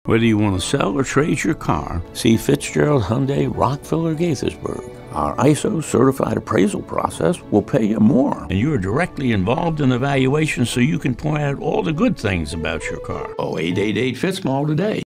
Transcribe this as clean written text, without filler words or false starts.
Whether you want to sell or trade your car, see Fitzgerald Hyundai, Rockville, or Gaithersburg. Our ISO certified appraisal process will pay you more, and you are directly involved in the valuation, so you can point out all the good things about your car. Oh, 888 FitzMall today.